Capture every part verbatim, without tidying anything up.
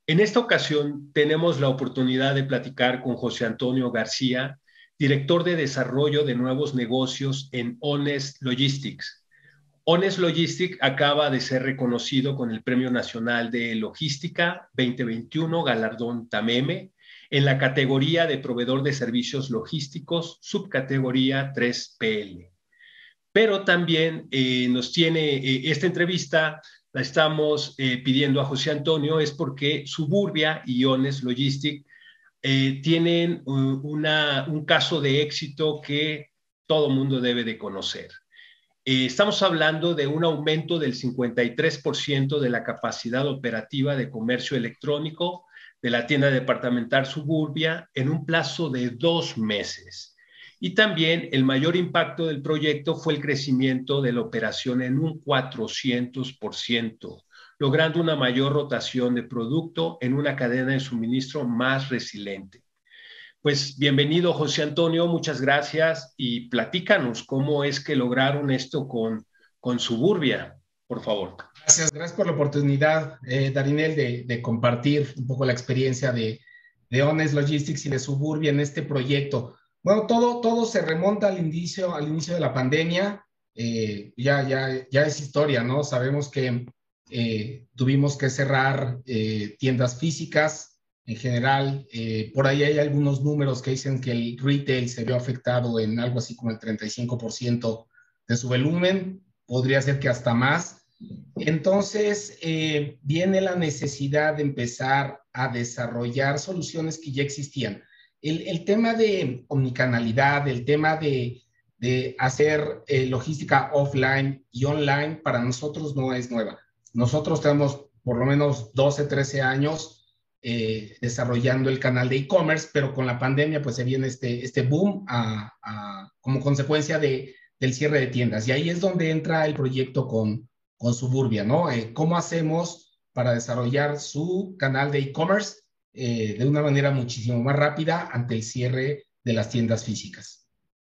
En esta ocasión tenemos la oportunidad de platicar con José Antonio García, director de desarrollo de nuevos negocios en Honest Logistics. Honest Logistics acaba de ser reconocido con el Premio Nacional de Logística veinte veintiuno, galardón TAMEME, en la categoría de proveedor de servicios logísticos, subcategoría tres P L. Pero también eh, nos tiene eh, esta entrevista, la estamos eh, pidiendo a José Antonio, es porque Suburbia y Honest Logistics eh, tienen uh, una, un caso de éxito que todo mundo debe de conocer. Eh, estamos hablando de un aumento del cincuenta y tres por ciento de la capacidad operativa de comercio electrónico de la tienda departamental Suburbia en un plazo de dos meses. Y también el mayor impacto del proyecto fue el crecimiento de la operación en un cuatrocientos por ciento, logrando una mayor rotación de producto en una cadena de suministro más resiliente. Pues bienvenido, José Antonio, muchas gracias y platícanos cómo es que lograron esto con, con Suburbia, por favor. Gracias, gracias por la oportunidad, eh, Darinel, de, de compartir un poco la experiencia de, de Honest Logistics y de Suburbia en este proyecto. Bueno, todo, todo se remonta al inicio, al inicio de la pandemia. Eh, ya, ya, ya es historia, ¿no? Sabemos que eh, tuvimos que cerrar eh, tiendas físicas. En general, eh, por ahí hay algunos números que dicen que el retail se vio afectado en algo así como el treinta y cinco por ciento de su volumen, podría ser que hasta más. Entonces, eh, viene la necesidad de empezar a desarrollar soluciones que ya existían. El, el tema de omnicanalidad, el tema de, de hacer eh, logística offline y online, para nosotros no es nueva. Nosotros tenemos por lo menos doce, trece años Eh, desarrollando el canal de e-commerce, pero con la pandemia pues se viene este, este boom a, a, como consecuencia de, del cierre de tiendas. Y ahí es donde entra el proyecto con, con Suburbia, ¿no? Eh, ¿Cómo hacemos para desarrollar su canal de e-commerce eh, de una manera muchísimo más rápida ante el cierre de las tiendas físicas?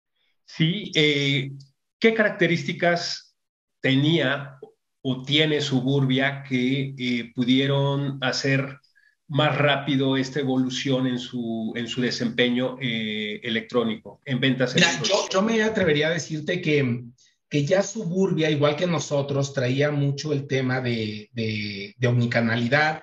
Sí, eh, ¿qué características tenía o tiene Suburbia que eh, pudieron hacer más rápido esta evolución en su, en su desempeño eh, electrónico, en ventas Mira, electrónicas? yo, yo me atrevería a decirte que, que ya Suburbia, igual que nosotros, traía mucho el tema de, de, de omnicanalidad.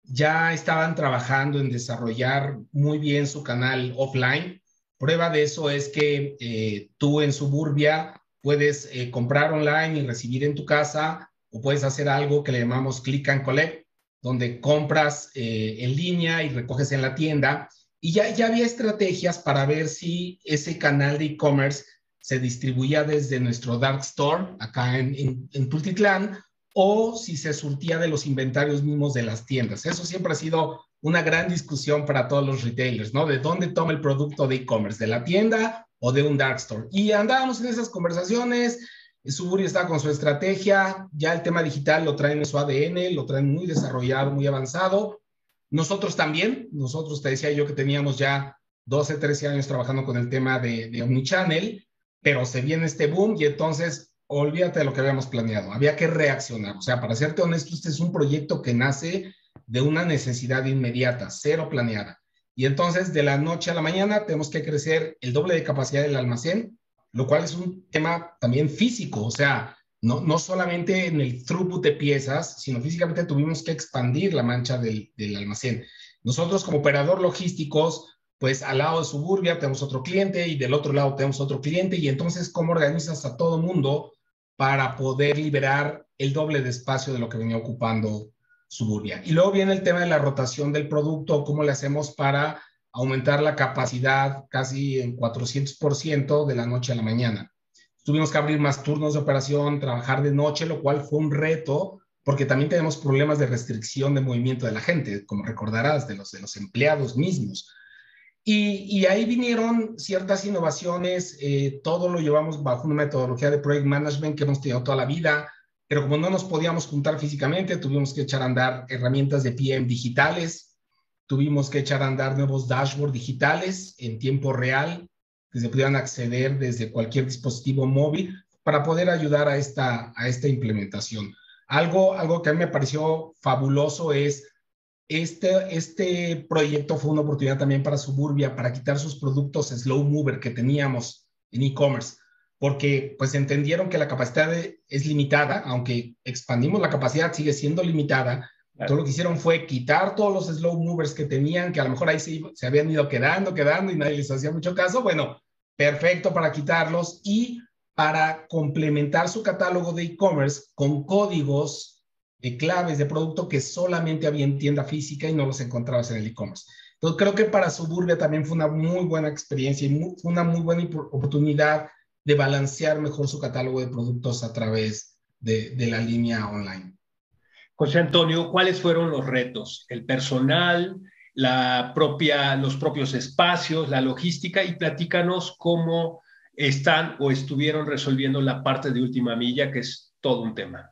Ya estaban trabajando en desarrollar muy bien su canal offline. Prueba de eso es que eh, tú en Suburbia puedes eh, comprar online y recibir en tu casa, o puedes hacer algo que le llamamos click and collect, donde compras eh, en línea y recoges en la tienda. Y ya, ya había estrategias para ver si ese canal de e-commerce se distribuía desde nuestro dark store acá en, en, en Tultitlán, o si se surtía de los inventarios mismos de las tiendas. Eso siempre ha sido una gran discusión para todos los retailers, ¿no? ¿De dónde toma el producto de e-commerce? ¿De la tienda o de un dark store? Y andábamos en esas conversaciones. Suburbia está con su estrategia, ya el tema digital lo traen en su A D N, lo traen muy desarrollado, muy avanzado. Nosotros también, nosotros te decía yo que teníamos ya doce, trece años trabajando con el tema de, de Omnichannel, pero se viene este boom y entonces olvídate de lo que habíamos planeado, había que reaccionar. O sea, para serte honesto, este es un proyecto que nace de una necesidad inmediata, cero planeada. Y entonces de la noche a la mañana tenemos que crecer el doble de capacidad del almacén, lo cual es un tema también físico, o sea, no, no solamente en el throughput de piezas, sino físicamente tuvimos que expandir la mancha del, del almacén. Nosotros como operador logísticos, pues al lado de Suburbia tenemos otro cliente y del otro lado tenemos otro cliente, y entonces cómo organizas a todo mundo para poder liberar el doble de espacio de lo que venía ocupando Suburbia. Y luego viene el tema de la rotación del producto, cómo le hacemos para aumentar la capacidad casi en cuatrocientos por ciento de la noche a la mañana. Tuvimos que abrir más turnos de operación, trabajar de noche, lo cual fue un reto, porque también tenemos problemas de restricción de movimiento de la gente, como recordarás, de los, de los empleados mismos. Y, y ahí vinieron ciertas innovaciones, eh, todo lo llevamos bajo una metodología de project management que hemos tenido toda la vida, pero como no nos podíamos juntar físicamente, tuvimos que echar a andar herramientas de P M digitales, tuvimos que echar a andar nuevos dashboards digitales en tiempo real, que se pudieran acceder desde cualquier dispositivo móvil para poder ayudar a esta, a esta implementación. Algo, algo que a mí me pareció fabuloso es este, este proyecto fue una oportunidad también para Suburbia, para quitar sus productos slow mover que teníamos en e-commerce, porque pues entendieron que la capacidad de, es limitada, aunque expandimos la capacidad, sigue siendo limitada. Claro. Todo lo que hicieron fue quitar todos los slow movers que tenían, que a lo mejor ahí se, se habían ido quedando, quedando y nadie les hacía mucho caso. Bueno, perfecto para quitarlos y para complementar su catálogo de e-commerce con códigos de claves de producto que solamente había en tienda física y no los encontrabas en el e-commerce. Entonces creo que para Suburbia también fue una muy buena experiencia y muy, fue una muy buena oportunidad de balancear mejor su catálogo de productos a través de, de la línea online. José Antonio, ¿cuáles fueron los retos? El personal, la propia, los propios espacios, la logística, y platícanos cómo están o estuvieron resolviendo la parte de última milla, que es todo un tema.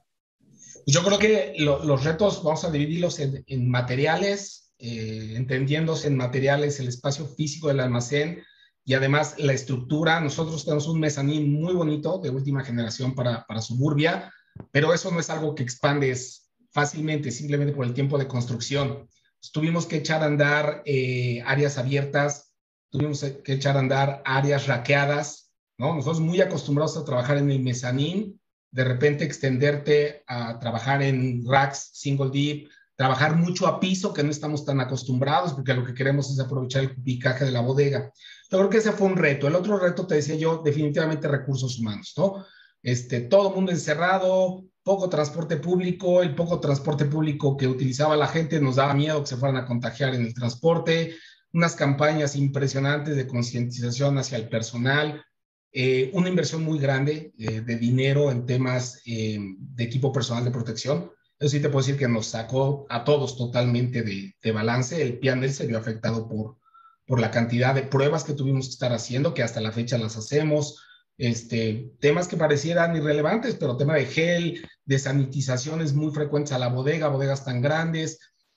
Yo creo que lo, los retos vamos a dividirlos en, en materiales, eh, entendiéndose en materiales el espacio físico del almacén y además la estructura. Nosotros tenemos un mezanín muy bonito de última generación para, para Suburbia, pero eso no es algo que expandes fácilmente, simplemente por el tiempo de construcción. Pues tuvimos que echar a andar eh, áreas abiertas, tuvimos que echar a andar áreas raqueadas, ¿no? Nosotros muy acostumbrados a trabajar en el mezanín, de repente extenderte a trabajar en racks, single deep, trabajar mucho a piso, que no estamos tan acostumbrados, porque lo que queremos es aprovechar el picaje de la bodega. Yo creo que ese fue un reto. El otro reto, te decía yo, definitivamente recursos humanos, ¿no? Este, todo el mundo encerrado, poco transporte público, el poco transporte público que utilizaba la gente nos daba miedo que se fueran a contagiar en el transporte, unas campañas impresionantes de concientización hacia el personal, eh, una inversión muy grande eh, de dinero en temas eh, de equipo personal de protección. Eso sí te puedo decir que nos sacó a todos totalmente de, de balance. El P and L se vio afectado por, por la cantidad de pruebas que tuvimos que estar haciendo, que hasta la fecha las hacemos. Este, temas que parecieran irrelevantes, pero tema de gel, de sanitizaciones muy frecuentes a la bodega, bodegas tan grandes.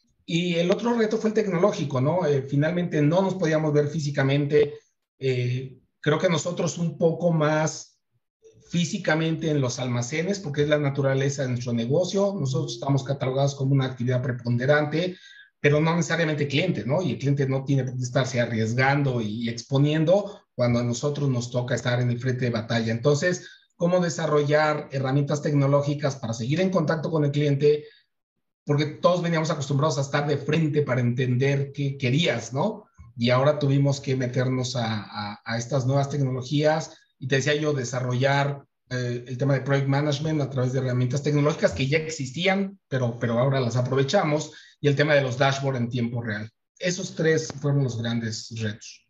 Y el otro reto fue el tecnológico, ¿no? Eh, finalmente no nos podíamos ver físicamente. Eh, creo que nosotros un poco más físicamente en los almacenes, porque es la naturaleza de nuestro negocio. Nosotros estamos catalogados como una actividad preponderante, pero no necesariamente cliente, ¿no? Y el cliente no tiene por qué estarse arriesgando y exponiendo cuando a nosotros nos toca estar en el frente de batalla. Entonces, ¿cómo desarrollar herramientas tecnológicas para seguir en contacto con el cliente? Porque todos veníamos acostumbrados a estar de frente para entender qué querías, ¿no? Y ahora tuvimos que meternos a, a, a estas nuevas tecnologías. Y te decía yo, desarrollar eh, el tema de Project Management a través de herramientas tecnológicas que ya existían, pero, pero ahora las aprovechamos, y el tema de los dashboards en tiempo real. Esos tres fueron los grandes retos.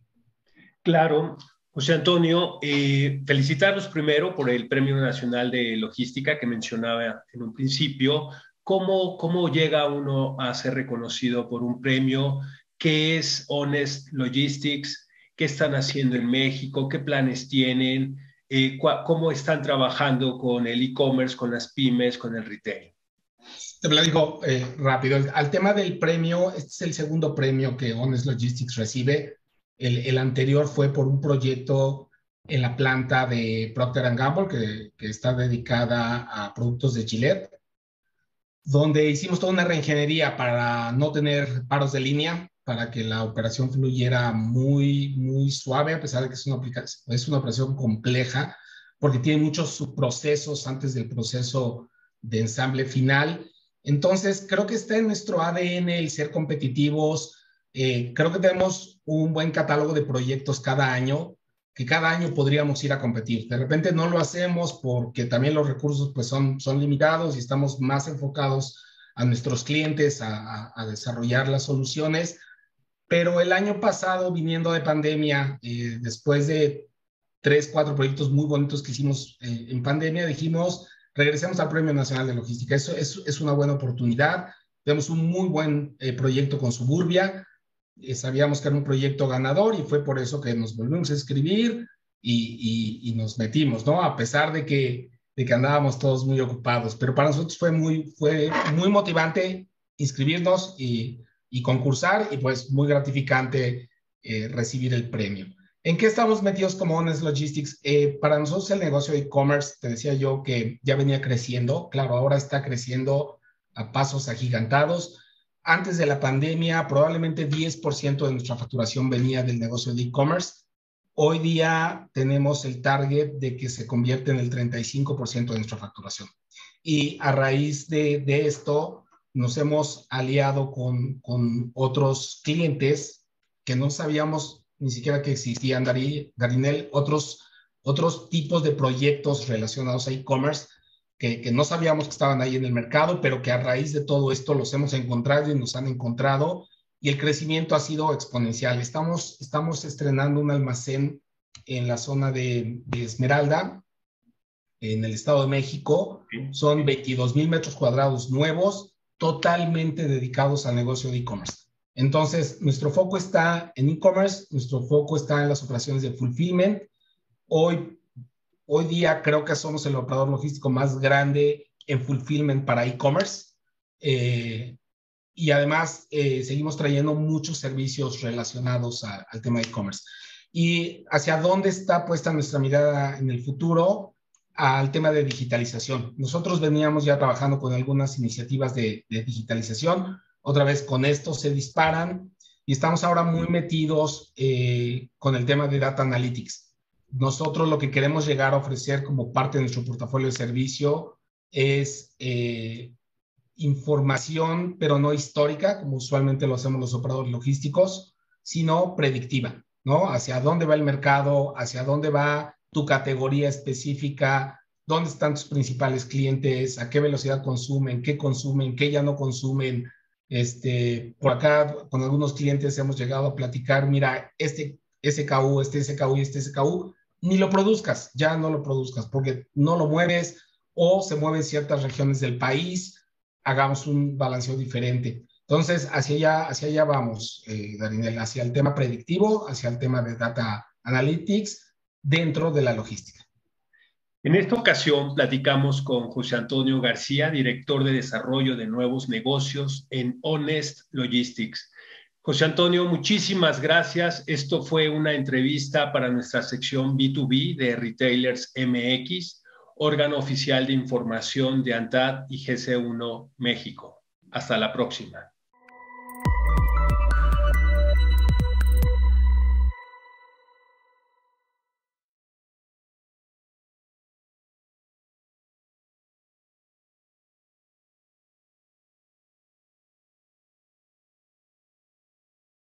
Claro. José Antonio, eh, felicitarlos primero por el Premio Nacional de Logística que mencionaba en un principio. ¿Cómo, cómo llega uno a ser reconocido por un premio? ¿Qué es Honest Logistics? ¿Qué están haciendo en México? ¿Qué planes tienen? Eh, ¿Cómo están trabajando con el e-commerce, con las pymes, con el retail? Te lo digo eh, rápido. Al tema del premio, este es el segundo premio que Honest Logistics recibe. El, el anterior fue por un proyecto en la planta de Procter and Gamble, que, que está dedicada a productos de Gillette, donde hicimos toda una reingeniería para no tener paros de línea, para que la operación fluyera muy, muy suave, a pesar de que es una, es una operación compleja, porque tiene muchos subprocesos antes del proceso de ensamble final. Entonces, creo que está en nuestro A D N el ser competitivos. Eh, creo que tenemos un buen catálogo de proyectos cada año, que cada año podríamos ir a competir. De repente no lo hacemos porque también los recursos pues, son, son limitados y estamos más enfocados a nuestros clientes, a, a, a desarrollar las soluciones. Pero el año pasado, viniendo de pandemia, eh, después de tres, cuatro proyectos muy bonitos que hicimos eh, en pandemia, dijimos, regresemos al Premio Nacional de Logística. Eso es, es una buena oportunidad. Tenemos un muy buen eh, proyecto con Suburbia. Eh, sabíamos que era un proyecto ganador y fue por eso que nos volvimos a escribir y, y, y nos metimos, ¿no? A pesar de que, de que andábamos todos muy ocupados. Pero para nosotros fue muy, fue muy motivante inscribirnos y, y concursar, y pues muy gratificante eh, recibir el premio. ¿En qué estamos metidos como Honest Logistics? Eh, para nosotros el negocio de e-commerce, te decía yo que ya venía creciendo. Claro, ahora está creciendo a pasos agigantados, antes de la pandemia, probablemente diez por ciento de nuestra facturación venía del negocio de e-commerce. Hoy día tenemos el target de que se convierte en el treinta y cinco por ciento de nuestra facturación. Y a raíz de, de esto, nos hemos aliado con, con otros clientes que no sabíamos ni siquiera que existían, Dari, Darinel, otros, otros tipos de proyectos relacionados a e-commerce que, que no sabíamos que estaban ahí en el mercado, pero que a raíz de todo esto los hemos encontrado y nos han encontrado, y el crecimiento ha sido exponencial. Estamos, estamos estrenando un almacén en la zona de, de Esmeralda, en el Estado de México. Son veintidós mil metros cuadrados nuevos, totalmente dedicados al negocio de e-commerce. Entonces, nuestro foco está en e-commerce, nuestro foco está en las operaciones de fulfillment. Hoy, hoy día creo que somos el operador logístico más grande en fulfillment para e-commerce. Eh, y además, eh, seguimos trayendo muchos servicios relacionados a, al tema de e-commerce. ¿Y hacia dónde está puesta nuestra mirada en el futuro? Al tema de digitalización. Nosotros veníamos ya trabajando con algunas iniciativas de, de digitalización. Otra vez con esto se disparan y estamos ahora muy metidos eh, con el tema de data analytics. Nosotros lo que queremos llegar a ofrecer como parte de nuestro portafolio de servicio es eh, información, pero no histórica, como usualmente lo hacemos los operadores logísticos, sino predictiva, ¿no? Hacia dónde va el mercado, hacia dónde va tu categoría específica, dónde están tus principales clientes, a qué velocidad consumen, qué consumen, qué ya no consumen. Este, por acá con algunos clientes hemos llegado a platicar, mira, este S K U, este S K U y este S K U, ni lo produzcas, ya no lo produzcas porque no lo mueves o se mueven ciertas regiones del país, hagamos un balanceo diferente. Entonces, hacia allá, hacia allá vamos, eh, Darinel, hacia el tema predictivo, hacia el tema de data analytics dentro de la logística. En esta ocasión platicamos con José Antonio García, director de desarrollo de nuevos negocios en Honest Logistics. José Antonio, muchísimas gracias. Esto fue una entrevista para nuestra sección B dos B de Retailers M X, órgano oficial de información de ANTAD y G C uno México. Hasta la próxima.